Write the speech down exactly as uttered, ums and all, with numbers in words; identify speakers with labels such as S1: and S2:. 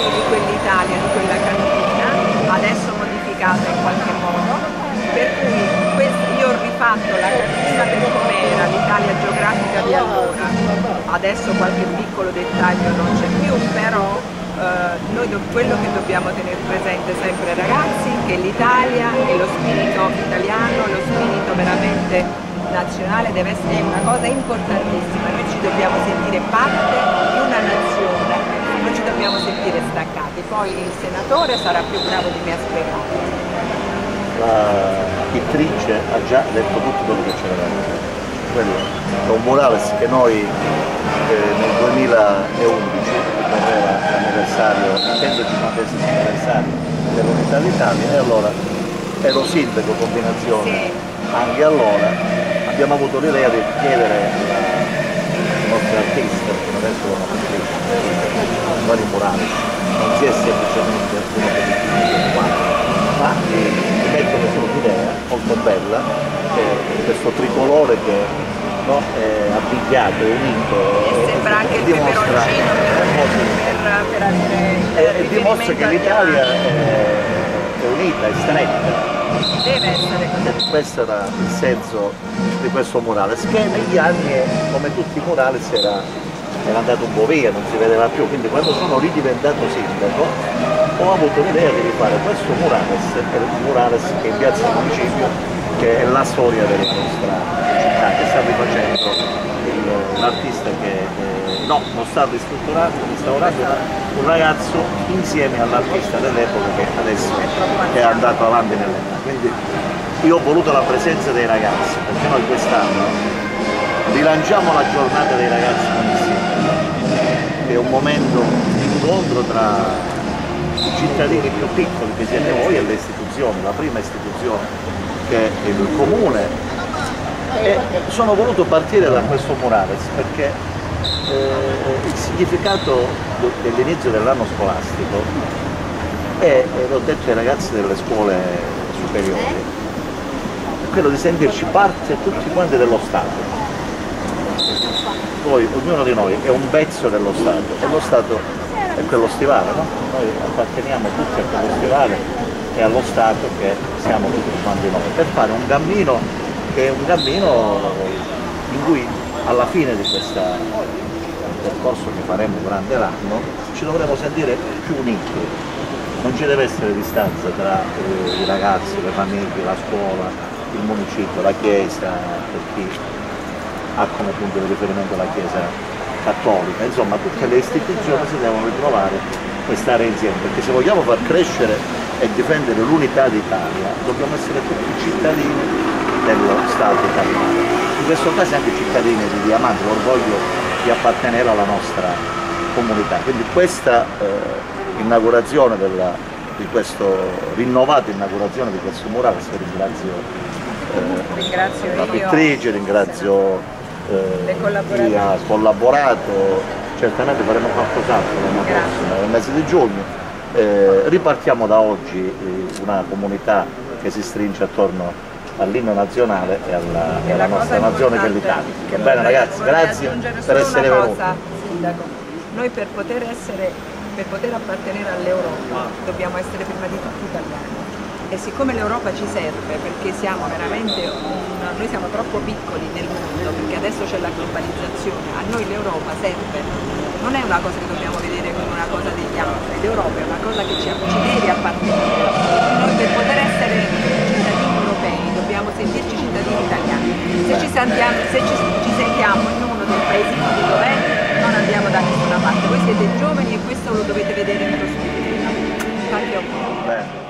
S1: di quell'Italia, di quella cantina, adesso modificata in qualche modo, per cui questo, io ho rifatto la cantina per com'era, l'Italia geografica di allora, adesso qualche piccolo dettaglio non c'è più, però eh, noi quello che dobbiamo tenere presente sempre ragazzi, che l'Italia e lo spirito italiano, lo spirito veramente nazionale deve essere una cosa importantissima, noi ci dobbiamo sentire parte di una nazione, non ci dobbiamo sentire staccati, poi il senatore sarà più bravo di me a spiegare.
S2: La pittrice ha già detto tutto quello che c'era da dire. Quello è un murales che noi eh, nel duemilaundici, quando era l'anniversario, il centocinquantesimo anniversario dell'Unità d'Italia, e allora ero sindaco combinazione, sì. Anche allora abbiamo avuto l'idea di chiedere ai nostri artisti, perché adesso sono artisti, vari murales, non si è semplicemente uno che dipinge quattro, ma di mettere solo un'idea molto bella, eh, questo tricolore che no, è abbigliato, è unito,
S1: e sembra anche il
S2: dimostra,
S1: peperoncino per, per, per avere
S2: e dimostra che l'Italia è, è unita, è stretta.
S1: Deve essere così.
S2: Questo era il senso di questo murales, che negli anni, come tutti i murales, era, era andato un po' via, non si vedeva più, quindi quando sono ridiventato sindaco ho avuto l'idea di rifare questo murales, che è il murales che in piazza Municipio, che è la storia della nostra città, che sta rifacendo l'artista che eh, no, non sta ristrutturato, restaurando un ragazzo insieme all'artista dell'epoca che adesso è andato avanti nell'età. Quindi io ho voluto la presenza dei ragazzi, perché noi quest'anno rilanciamo la giornata dei ragazzi con il sindaco, che è un momento di incontro tra i cittadini più piccoli che siete voi e le istituzioni, la prima istituzione che è il comune. E sono voluto partire da questo murales perché eh, il significato dell'inizio dell'anno scolastico è, e l'ho detto ai ragazzi delle scuole superiori, è quello di sentirci parte tutti quanti dello Stato. Poi ognuno di noi è un pezzo dello Stato e lo Stato è quello stivale, no? Noi apparteniamo tutti a quello stivale e allo Stato che siamo tutti quanti noi, per fare un cammino che è un cammino in cui alla fine di questo percorso che faremo durante l'anno ci dovremo sentire più uniti, non ci deve essere distanza tra eh, i ragazzi, le famiglie, la scuola, il municipio, la chiesa, per chi ha come punto di riferimento la chiesa cattolica, insomma tutte le istituzioni si devono ritrovare e stare insieme, perché se vogliamo far crescere e difendere l'unità d'Italia dobbiamo essere tutti cittadini dello Stato italiano, in questo caso anche cittadini di Diamante, l'orgoglio di appartenere alla nostra comunità. Quindi questa eh, inaugurazione della, di questo rinnovata inaugurazione di questo murales, ringrazio, eh,
S1: ringrazio
S2: la pittrice, ringrazio eh, chi ha collaborato, certamente faremo qualcos'altro l'anno prossimo, nel mese di giugno. Eh, ripartiamo da oggi eh, una comunità che si stringe attorno all'inno nazionale e alla, e alla nostra nazione che è l'Italia. Va bene ragazzi, grazie per essere venuti.
S1: Sindaco, noi per poter, essere, per poter appartenere all'Europa dobbiamo essere prima di tutto italiani e siccome l'Europa ci serve perché siamo veramente un, noi siamo troppo piccoli nel mondo, perché adesso c'è la globalizzazione, a noi l'Europa serve, non è una cosa che dobbiamo vedere come una cosa degli altri, l'Europa è una cosa che ci, ci deve appartenere, noi per poter essere cittadini europei dobbiamo sentirci cittadini italiani, se ci sentiamo, se ci, ci sentiamo in uno del paesino di dov'è non andiamo da nessuna parte, voi siete giovani e questo lo dovete vedere nello spirito. Tanti auguri.